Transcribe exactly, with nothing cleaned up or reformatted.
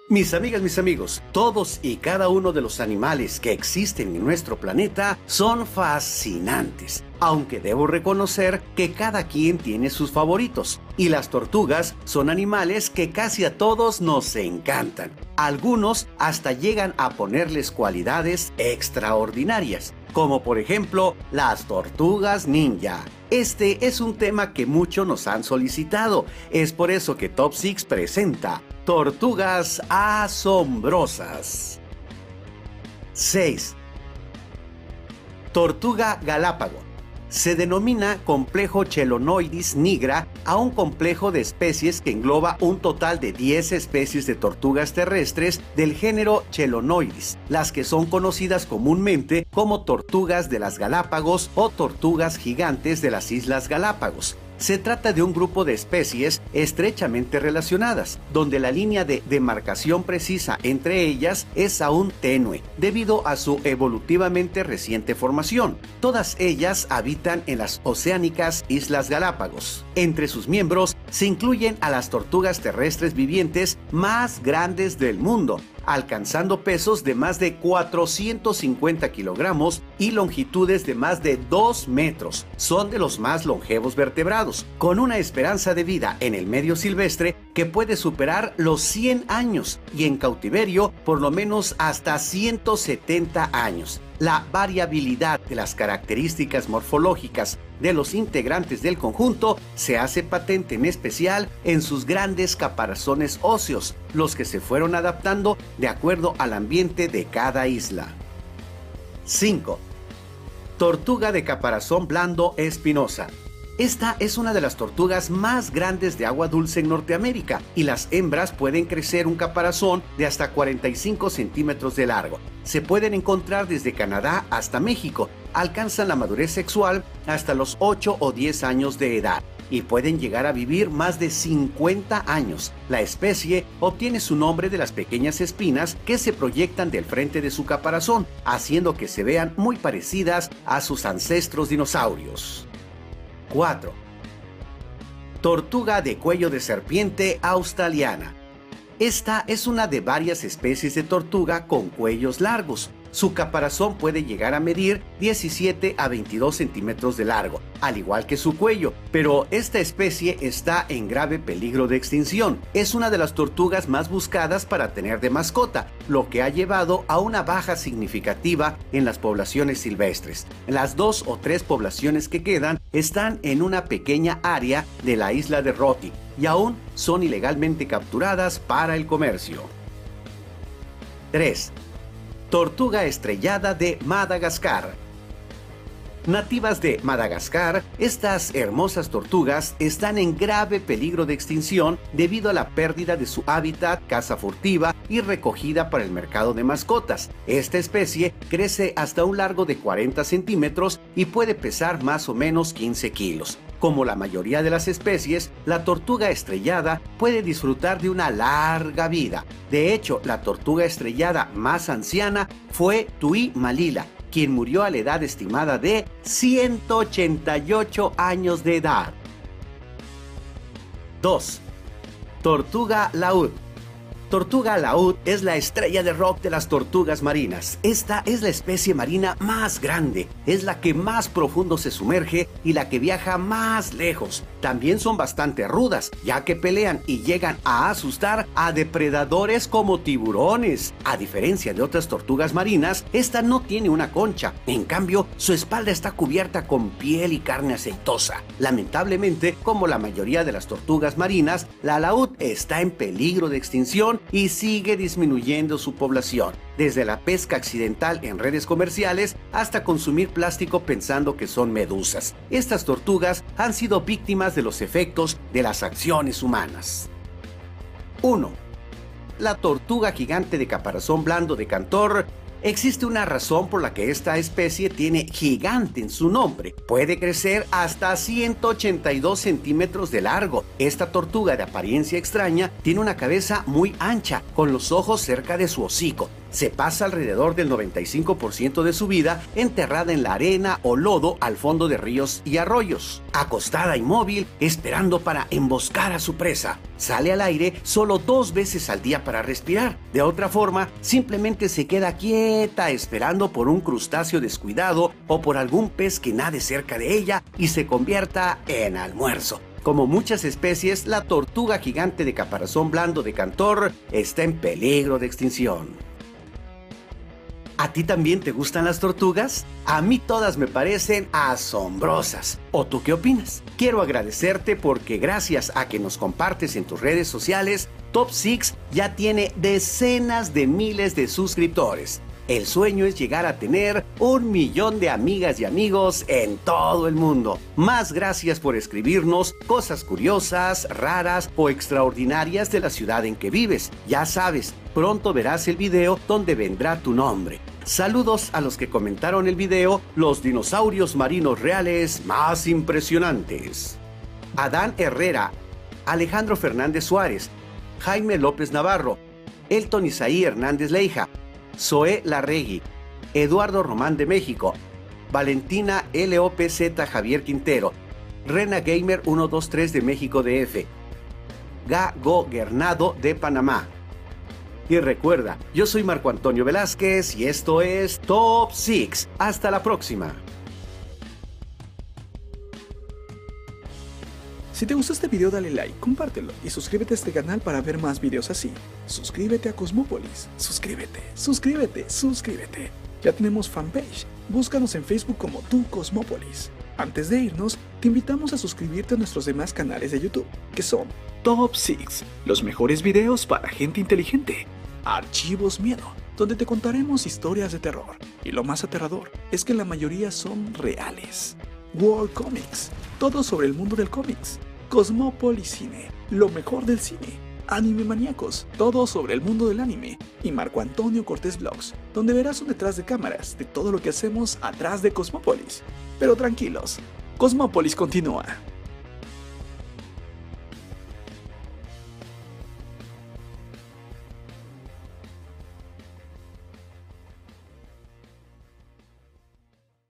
Mis amigas, mis amigos, todos y cada uno de los animales que existen en nuestro planeta son fascinantes, aunque debo reconocer que cada quien tiene sus favoritos, y las tortugas son animales que casi a todos nos encantan. Algunos hasta llegan a ponerles cualidades extraordinarias, como por ejemplo las tortugas ninja. Este es un tema que muchos nos han solicitado, es por eso que Top seis presenta Tortugas asombrosas. seis. Tortuga galápago. Se denomina complejo Chelonoidis nigra a un complejo de especies que engloba un total de diez especies de tortugas terrestres del género Chelonoidis, las que son conocidas comúnmente como tortugas de las Galápagos o tortugas gigantes de las Islas Galápagos. Se trata de un grupo de especies estrechamente relacionadas, donde la línea de demarcación precisa entre ellas es aún tenue, debido a su evolutivamente reciente formación. Todas ellas habitan en las oceánicas Islas Galápagos. Entre sus miembros se incluyen a las tortugas terrestres vivientes más grandes del mundo, alcanzando pesos de más de cuatrocientos cincuenta kilogramos y longitudes de más de dos metros. Son de los más longevos vertebrados, con una esperanza de vida en el medio silvestre que puede superar los cien años y en cautiverio por lo menos hasta ciento setenta años. La variabilidad de las características morfológicas de los integrantes del conjunto se hace patente en especial en sus grandes caparazones óseos, los que se fueron adaptando de acuerdo al ambiente de cada isla. cinco. Tortuga de caparazón blando espinosa. Esta es una de las tortugas más grandes de agua dulce en Norteamérica y las hembras pueden crecer un caparazón de hasta cuarenta y cinco centímetros de largo. Se pueden encontrar desde Canadá hasta México, alcanzan la madurez sexual hasta los ocho o diez años de edad y pueden llegar a vivir más de cincuenta años. La especie obtiene su nombre de las pequeñas espinas que se proyectan del frente de su caparazón, haciendo que se vean muy parecidas a sus ancestros dinosaurios. cuatro. Tortuga de cuello de serpiente australiana. Esta es una de varias especies de tortuga con cuellos largos. Su caparazón puede llegar a medir diecisiete a veintidós centímetros de largo, al igual que su cuello, pero esta especie está en grave peligro de extinción. Es una de las tortugas más buscadas para tener de mascota, lo que ha llevado a una baja significativa en las poblaciones silvestres. Las dos o tres poblaciones que quedan están en una pequeña área de la isla de Roti y aún son ilegalmente capturadas para el comercio. tres. Tortuga estrellada de Madagascar. Nativas de Madagascar, estas hermosas tortugas están en grave peligro de extinción debido a la pérdida de su hábitat, caza furtiva y recogida para el mercado de mascotas. Esta especie crece hasta un largo de cuarenta centímetros y puede pesar más o menos quince kilos. Como la mayoría de las especies, la tortuga estrellada puede disfrutar de una larga vida. De hecho, la tortuga estrellada más anciana fue Tui Malila, quien murió a la edad estimada de ciento ochenta y ocho años de edad. dos. Tortuga laúd. Tortuga laúd es la estrella de rock de las tortugas marinas. Esta es la especie marina más grande, es la que más profundo se sumerge y la que viaja más lejos. También son bastante rudas, ya que pelean y llegan a asustar a depredadores como tiburones. A diferencia de otras tortugas marinas, esta no tiene una concha. En cambio, su espalda está cubierta con piel y carne aceitosa. Lamentablemente, como la mayoría de las tortugas marinas, la laúd está en peligro de extinción y sigue disminuyendo su población, desde la pesca accidental en redes comerciales hasta consumir plástico pensando que son medusas. Estas tortugas han sido víctimas de los efectos de las acciones humanas. uno. La tortuga gigante de caparazón blando de Cantor. Existe una razón por la que esta especie tiene gigante en su nombre. Puede crecer hasta ciento ochenta y dos centímetros de largo. Esta tortuga de apariencia extraña tiene una cabeza muy ancha, con los ojos cerca de su hocico. se pasa alrededor del noventa y cinco por ciento de su vida enterrada en la arena o lodo al fondo de ríos y arroyos, acostada inmóvil, esperando para emboscar a su presa. Sale al aire solo dos veces al día para respirar. De otra forma, simplemente se queda quieta esperando por un crustáceo descuidado o por algún pez que nade cerca de ella y se convierta en almuerzo. Como muchas especies, la tortuga gigante de caparazón blando de Cantor está en peligro de extinción. ¿A ti también te gustan las tortugas? A mí todas me parecen asombrosas. ¿O tú qué opinas? Quiero agradecerte porque gracias a que nos compartes en tus redes sociales, Top seis ya tiene decenas de miles de suscriptores. El sueño es llegar a tener un millón de amigas y amigos en todo el mundo. Más gracias por escribirnos cosas curiosas, raras o extraordinarias de la ciudad en que vives. Ya sabes, pronto verás el video donde vendrá tu nombre. Saludos a los que comentaron el video Los dinosaurios marinos reales más impresionantes. Adán Herrera, Alejandro Fernández Suárez, Jaime López Navarro, Elton Isaí Hernández Leija, Zoé Larregui, Eduardo Román de México, Valentina L O P Z Javier Quintero, Rena Gamer uno dos tres de México D F, Gago Gernado de Panamá. Y recuerda, yo soy Marco Antonio Velázquez y esto es Top seis. Hasta la próxima. Si te gustó este video dale like, compártelo y suscríbete a este canal para ver más videos así. Suscríbete a Cosmópolis, suscríbete, suscríbete, suscríbete. Ya tenemos fanpage, búscanos en Facebook como Tu Cosmópolis. Antes de irnos, te invitamos a suscribirte a nuestros demás canales de YouTube, que son Top seis, los mejores videos para gente inteligente. Archivos Miedo, donde te contaremos historias de terror. Y lo más aterrador es que la mayoría son reales. World Comics, todo sobre el mundo del cómics. Cosmópolis Cine, lo mejor del cine. Anime Maníacos, todo sobre el mundo del anime. Y Marco Antonio Cortés Vlogs, donde verás un detrás de cámaras de todo lo que hacemos atrás de Cosmópolis. Pero tranquilos, Cosmópolis continúa.